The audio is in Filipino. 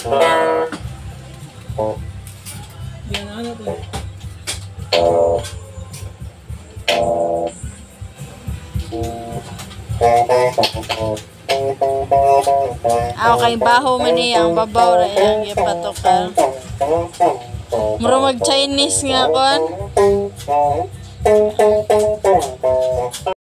Yan ano to. Okay, baho man iyang babaw ra iyang ipatokan. Muro mag Chinese nga kon.